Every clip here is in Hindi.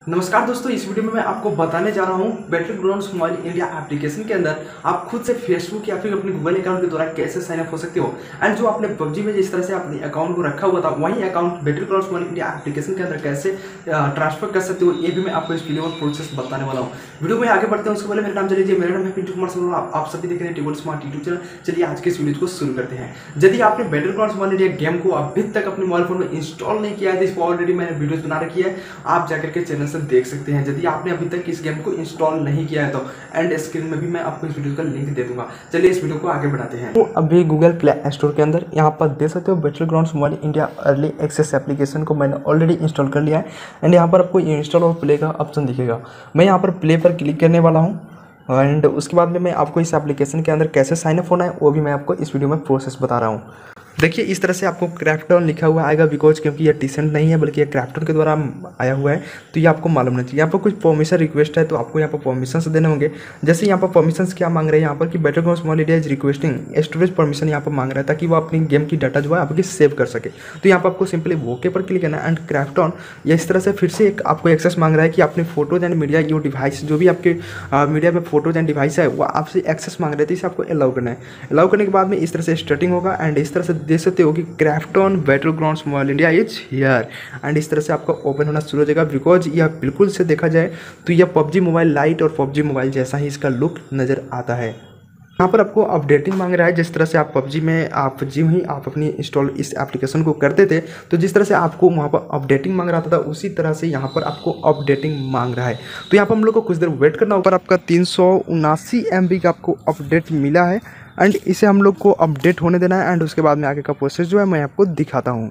नमस्कार दोस्तों, इस वीडियो में मैं आपको बताने जा रहा हूँ बैटलग्राउंड्स मोबाइल इंडिया एप्लीकेशन के अंदर आप खुद से फेसबुक या फिर अपने गूगल अकाउंट के द्वारा कैसे साइन अप हो सकते हो। एंड जो आपने पबजी में जिस तरह से अपने अकाउंट को रखा हुआ था वही account Battlegrounds Mobile India application के अंदर कैसे ट्रांसफर कर सकते हो, ये भी मैं आपको इस वीडियो में प्रोसेस बताने वाला हूँ। वीडियो में आगे बढ़ते हैं उसके पहले मेरा नाम जानिए। मेरा नाम है पिंटू कुमार सर, आप सभी देख रहे हैं टेबल स्मार्ट यूट्यूब चैनल। चलिए आज के इस वीडियो को शुरू करते हैं। यदि आपने बैटलग्राउंड्स मोबाइल इंडिया गेम को अभी तक अपने मोबाइल फोन में इंस्टॉल नहीं किया है तो इसको ऑलरेडी मैंने वीडियोस बना रखी है, आप जाकर के चैनल से देख सकते हैं। यदि आपने अभी तक इस गेम को इंस्टॉल नहीं किया है तो एंड स्क्रीन में भी मैं आपको इस वीडियो का लिंक दे दूंगा। चलिए इस वीडियो को आगे बढ़ाते हैं। तो अभी गूगल प्ले स्टोर के अंदर यहाँ पर देख सकते हो Battlegrounds Mobile India early access application को मैंने ऑलरेडी इंस्टॉल कर लिया है। एंड यहाँ पर आपको इंस्टॉल और प्ले का ऑप्शन दिखेगा। मैं यहाँ पर प्ले पर क्लिक करने वाला हूँ एंड उसके बाद में मैं आपको इस एप्लीकेशन के अंदर कैसे साइन अप होना है वो भी मैं आपको इस वीडियो में प्रोसेस बता रहा हूँ। देखिए इस तरह से आपको क्रैफ्टन लिखा हुआ आएगा, बिकॉज क्योंकि ये टीसेंट नहीं है बल्कि ये क्रैफ्टन के द्वारा आया हुआ है, तो ये आपको मालूम नहीं चाहिए। यहाँ पर कुछ परमिशन रिक्वेस्ट है तो आपको यहाँ पर परमिशन देने होंगे। जैसे यहाँ पर परमिशन क्या मांग रहे हैं यहाँ पर कि Battlegrounds Mobile India is requesting storage permission यहाँ पर मांग रहा है ताकि वो अपनी गेम की डाटा जो है आपकी सेव कर सके। तो यहाँ पर आपको सिंपली ओके पर क्लिक करना है। एंड क्रैफ्टन ये इस तरह से फिर से एक आपको एक्सेस मांग रहा है कि अपने photos and media your device जो भी आपके मीडिया में फोटोज एंड डिवाइस है वो आपसे एक्सेस मांग रहे थे, इसे आपको अलाउ करना है। अलाउ करने के बाद में इस तरह से स्टार्टिंग होगा एंड इस तरह से देख सकते हो कि Krafton Battlegrounds Mobile India is here and इस तरह से आपका ओपन होना शुरू हो जाएगा। बिकॉज यह बिल्कुल से देखा जाए तो यह पबजी मोबाइल लाइट और पबजी मोबाइल जैसा ही इसका लुक नज़र आता है। यहाँ पर आपको अपडेटिंग मांग रहा है। जिस तरह से आप पबजी में आप जो ही आप अपनी इंस्टॉल इस एप्लीकेशन को करते थे तो जिस तरह से आपको वहाँ पर अपडेटिंग मांग रहा था उसी तरह से यहाँ पर आपको अपडेटिंग मांग रहा है। तो यहाँ पर हम लोग को कुछ देर वेट करना होगा। आपका 379 MB का आपको अपडेट मिला है एंड इसे हम लोग को अपडेट होने देना है एंड उसके बाद में आगे का प्रोसेस जो है मैं आपको दिखाता हूँ।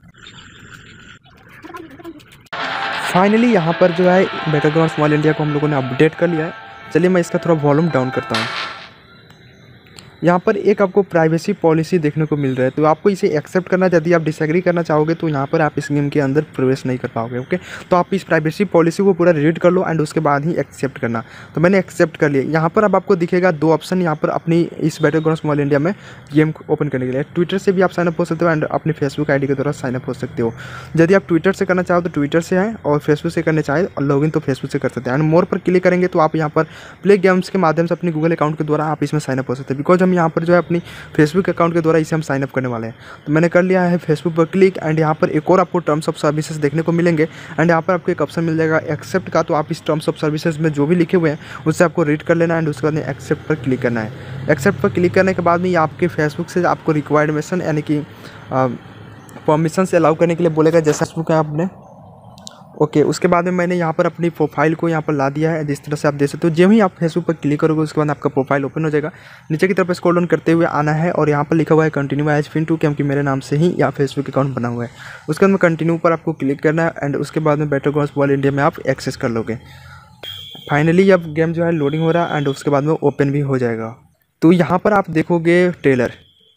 फाइनली यहाँ पर जो है बैटलग्राउंड्स मोबाइल इंडिया को हम लोगों ने अपडेट कर लिया है। चलिए मैं इसका थोड़ा वॉल्यूम डाउन करता हूँ। यहाँ पर एक आपको प्राइवेसी पॉलिसी देखने को मिल रहा है, तो आपको इसे एक्सेप्ट करना है। यदि आप डिसएग्री करना चाहोगे तो यहाँ पर आप इस गेम के अंदर प्रवेश नहीं कर पाओगे। ओके, तो आप इस प्राइवेसी पॉलिसी को पूरा रीड कर लो एंड उसके बाद ही एक्सेप्ट करना। तो मैंने एक्सेप्ट कर लिया। यहाँ पर अब आपको दिखेगा दो ऑप्शन यहाँ पर अपनी इस बैटलग्राउंड्स मोबाइल इंडिया में गेम को ओपन करने के लिए। ट्विटर से भी आप साइनअप हो सकते हो एंड अपनी फेसबुक ID के द्वारा साइनअप हो सकते हो। यदि आप ट्विटर से करना चाहो तो ट्विटर से आए और फेसबुक से करना चाहे और लॉगिन तो फेसबुक से कर सकते हैं। एंड मोर पर क्लिक करेंगे तो आप यहाँ पर प्ले गेम्स के माध्यम से अपने गूगल अकाउंट के द्वारा आप इसमें साइनअप हो सकते हैं। बिकॉज हम यहाँ पर जो है अपनी फेसबुक अकाउंट के द्वारा इसे हम साइन अप करने वाले हैं। तो मैंने कर लिया है फेसबुक पर क्लिक एंड यहाँ पर एक और आपको टर्म्स ऑफ सर्विसेज देखने को मिलेंगे एंड यहाँ पर आपको एक ऑप्शन मिल जाएगा एक्सेप्ट का। तो आप इस टर्म्स ऑफ सर्विसेज में जो भी लिखे हुए हैं उससे आपको रीड कर लेना एंड उसके बाद में एक्सेप्ट पर क्लिक करना है। एक्सेप्ट पर क्लिक करने के बाद में ये आपके फेसबुक से आपको रिक्वायरमेशन यानी कि परमिशन से अलाउ करने के लिए बोलेगा। जैसा फेसबुक है आपने ओके, उसके बाद में मैंने यहाँ पर अपनी प्रोफाइल को यहाँ पर ला दिया है। जिस तरह से आप देख सकते हो जब ही आप फेसबुक पर क्लिक करोगे उसके बाद आपका प्रोफाइल ओपन हो जाएगा। नीचे की तरफ स्क्रॉल डाउन करते हुए आना है और यहाँ पर लिखा हुआ है कंटिन्यू एज पिंटू, क्योंकि मेरे नाम से ही यहाँ फेसबुक अकाउंट बना हुआ है। उसके बाद में कंटिन्यू पर आपको क्लिक करना है एंड उसके बाद में बैटलग्राउंड्स मोबाइल इंडिया में आप एक्सेस कर लोगे। फाइनली अब गेम जो है लोडिंग हो रहा है एंड उसके बाद में ओपन भी हो जाएगा। तो यहाँ पर आप देखोगे ट्रेलर।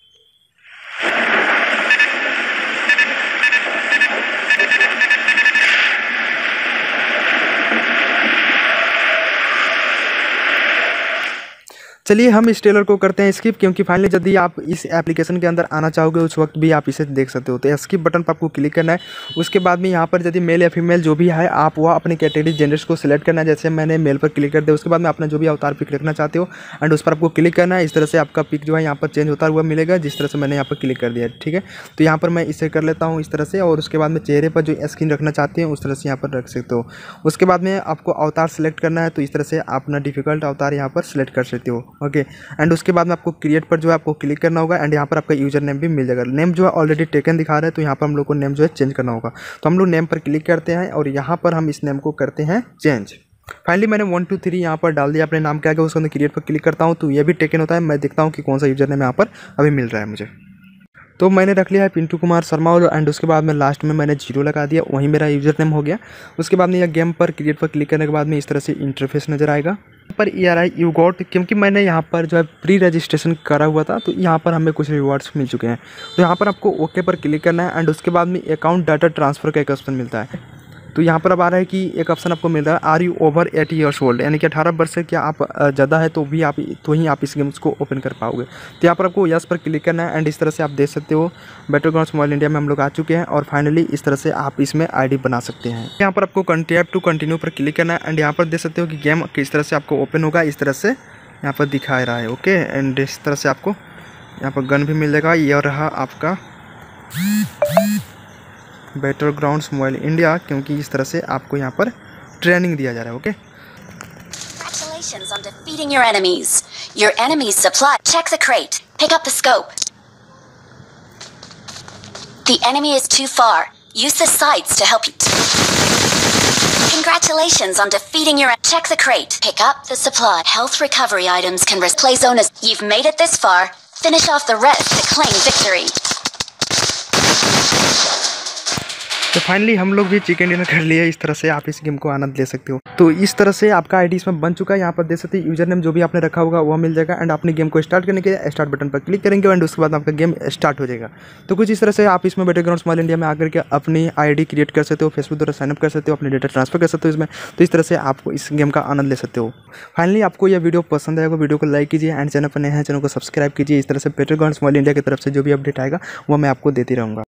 चलिए हम इस ट्रेलर को करते हैं स्किप, क्योंकि फाइनली यदि आप इस एप्लीकेशन के अंदर आना चाहोगे उस वक्त भी आप इसे देख सकते हो। तो स्किप बटन पर आपको क्लिक करना है। उसके बाद में यहाँ पर यदि मेल या फीमेल जो भी है आप वह अपनी कैटेगरी जेंडर्स को सिलेक्ट करना है। जैसे मैंने मेल पर क्लिक कर दिया। उसके बाद में अपना जो भी अवतार पिक रखना चाहते हो एंड उस पर आपको क्लिक करना है। इस तरह से आपका पिक जो है यहाँ पर चेंज होता हुआ मिलेगा, जिस तरह से मैंने यहाँ पर क्लिक कर दिया। ठीक है, तो यहाँ पर मैं इसे कर लेता हूँ इस तरह से और उसके बाद में चेहरे पर जो स्किन रखना चाहते हैं उस तरह से यहाँ पर रख सकते हो। उसके बाद में आपको अवतार सेलेक्ट करना है, तो इस तरह से अपना डिफिकल्ट अवतार यहाँ पर सेलेक्ट कर सकते हो। ओके, एंड उसके बाद में आपको क्रिएट पर जो है आपको क्लिक करना होगा एंड यहाँ पर आपका यूजर नेम भी मिल जाएगा। नेम जो है ऑलरेडी टेकन दिखा रहा है, तो यहाँ पर हम लोग को नेम जो है चेंज करना होगा। तो हम लोग नेम पर क्लिक करते हैं और यहाँ पर हम इस नेम को करते हैं चेंज। फाइनली मैंने 1 2 3 यहाँ पर डाल दिया अपने नाम के आगे। उसके अंदर क्रिएट पर क्लिक करता हूँ तो ये भी टेकन होता है। मैं देखता हूँ कि कौन सा यूजर नेम यहाँ पर अभी मिल रहा है मुझे। तो मैंने रख लिया है पिंटू कुमार शर्मा और एंड उसके बाद में लास्ट में मैंने 0 लगा दिया, वहीं मेरा यूजर नेम हो गया। उसके बाद में यह गेम पर क्रिएट पर क्लिक करने के बाद में इस तरह से इंटरफेस नज़र आएगा। पर ERI यू गॉट, क्योंकि मैंने यहाँ पर जो है प्री रजिस्ट्रेशन करा हुआ था तो यहाँ पर हमें कुछ रिवॉर्ड्स मिल चुके हैं। तो यहाँ पर आपको ओके पर क्लिक करना है एंड उसके बाद में अकाउंट डाटा ट्रांसफ़र का एक ऑप्शन मिलता है। तो यहाँ पर अब आ रहा है कि एक ऑप्शन आपको मिल रहा है are you over 80 years old, यानी कि 18 वर्ष से क्या आप ज़्यादा है तो ही आप इस गेम्स को ओपन कर पाओगे। तो यहाँ पर आपको यस पर क्लिक करना है एंड इस तरह से आप देख सकते हो बैटलग्राउंड्स मोबाइल इंडिया में हम लोग आ चुके हैं और फाइनली इस तरह से आप इसमें ID बना सकते हैं। यहाँ पर आपको टैप टू कंटिन्यू पर क्लिक करना है एंड यहाँ पर देख सकते हो कि गेम किस तरह से आपको ओपन होगा, इस तरह से यहाँ पर दिखा रहा है। ओके, एंड इस तरह से आपको यहाँ पर गन भी मिल जाएगा। यह रहा आपका बैटलग्राउंड्स मोबाइल इंडिया, क्योंकि इस तरह से आपको यहाँ पर ट्रेनिंग दिया जा रहा है। Okay, Congratulations on defeating your enemies. Your enemy's supply. Check the crate. Pick up the scope. The enemy is too far. Use the sights to help you. Congratulations on defeating your. Check the crate. Pick up the supply. Health recovery items can play zonas. You've made it this far. Finish off the rest to claim victory. तो फाइनली हम लोग भी चिकन डिनर कर लिए। इस तरह से आप इस गेम को आनंद ले सकते हो। तो इस तरह से आपका ID इसमें बन चुका है। यहाँ पर देख सकते हैं यूजर नेम जो भी आपने रखा होगा वह मिल जाएगा एंड अपने गेम को स्टार्ट करने के लिए स्टार्ट बटन पर क्लिक करेंगे एंड उसके बाद आपका गेम स्टार्ट हो जाएगा। तो कुछ इस तरह से आप इसमें बैटलग्राउंड्स मोबाइल इंडिया में आकर के अपनी ID क्रिएट कर सकते हो, फेसबुक द्वारा साइनअप कर सकते हो, अपने डेटा ट्रांसफर कर सकते हो इसमें। तो इस तरह से आप इस गेम का आनंद ले सकते हो। फाइनली आपको यह वीडियो पसंद आएगा, वीडियो को लाइक कीजिए एंड चैनल पर नए हैं चैनल को सब्सक्राइब कीजिए। इस तरह से बैटलग्राउंड्स मोबाइल इंडिया की तरफ से जो भी अपडेट आएगा वो मैं आपको देती रहूँगा।